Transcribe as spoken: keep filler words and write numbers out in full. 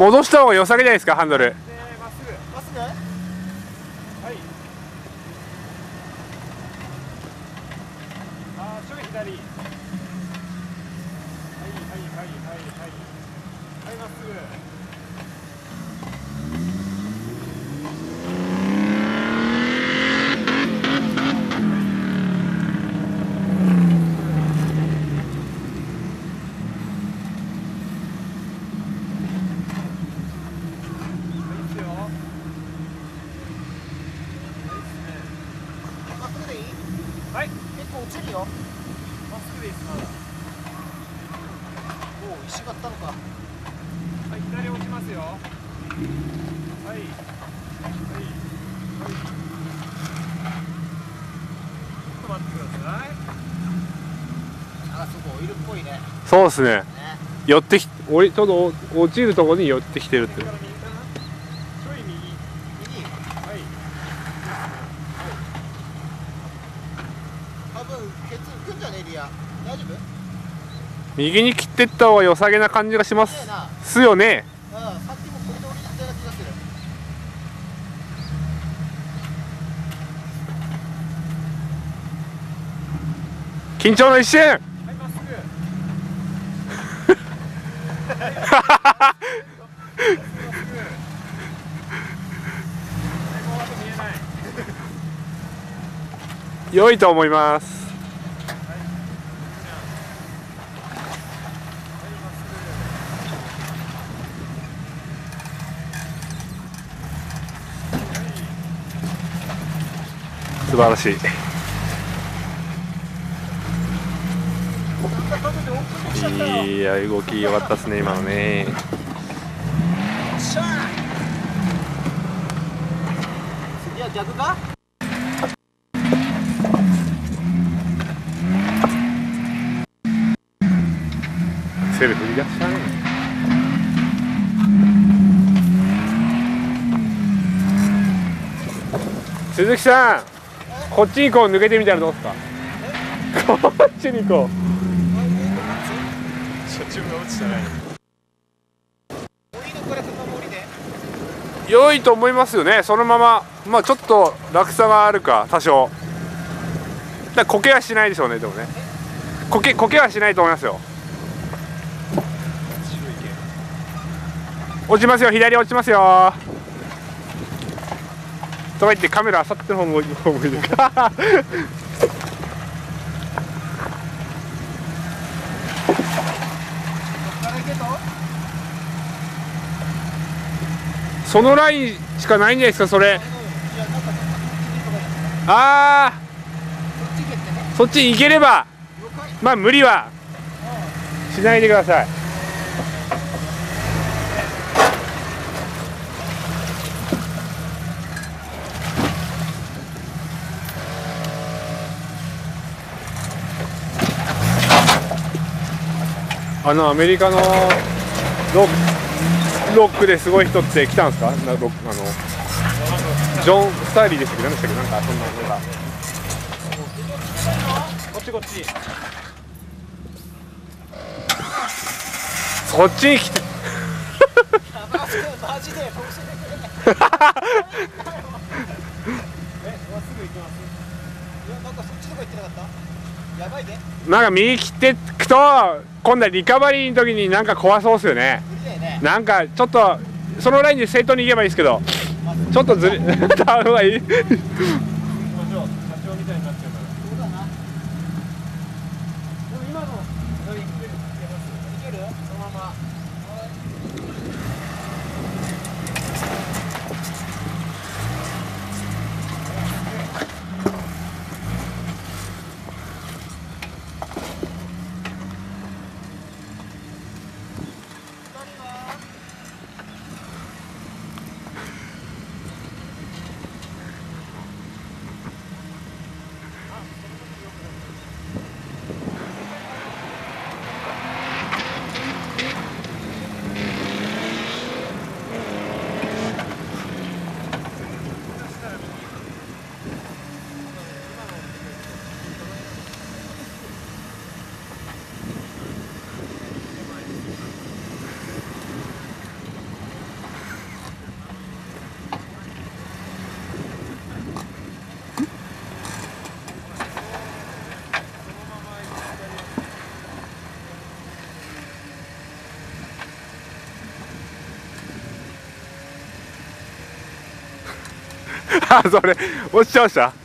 戻した方が良さげじゃないですか、ハンドル。 まっすぐまっすぐ。はい。あー、ちょい左。はいはいはいはいはいはい、まっすぐ。はい、結構落ちるよ。まっすぐでいいです、まだ。おお、石があったのか。はい、左落ちますよ。はい。はい。はい。ちょっと待ってください。あ、そこオイルっぽいね。 そうですね。 ね、 寄ってき、おり、ちょうど落ちるところに寄ってきてるって。 ちょい右。右。はい。多分ケツ浮くんじゃねえ、リア。大丈夫？ 右に切ってった方が良さげな感じがしますすよね。 うん、さっきもこれで降りてたような気がする。 緊張の一瞬。 はい、まっすぐ。 良いと思います。素晴らしい。いや、動き良かったですね、今のね。 次は逆か？ セルフリ出したね。鈴木さん、こっちにこう抜けてみたらどうですか？こっちにこう。 車中が落ちたね。 良いと思いますよね。そのまま、まあちょっと落差があるか、多少。だこけはしないでしょうね、でもね。こけ、こけはしないと思いますよ。落ちますよ、左落ちますよ。とか言ってカメラあさっての方向いてるか。そのラインしかないんじゃないですか、それ。ああ、そっちに行ければ、まあ無理はしないでください。あのアメリカのロックロックですごい人って来たんですか？なロック、あのジョン・スターリーでしたっけ、何でしたっけ、なんかそんなのが。 こっちこっち。 そっちに来て。 マジでマジで教えてくれない。え、まっすぐ行きます。いや、なんかそっちとか行ってなかった？やばいね。 なんか右切ってくと今度はリカバリーの時になんか怖そうですよね。 無理だよね。 なんかちょっとそのラインで正当に行けばいいですけど、ちょっとずれた方がいい。 社長みたいになっちゃうから。そうだな。でも今の乗りいける？いける？そのまま。 あ、それ落ちちゃいました。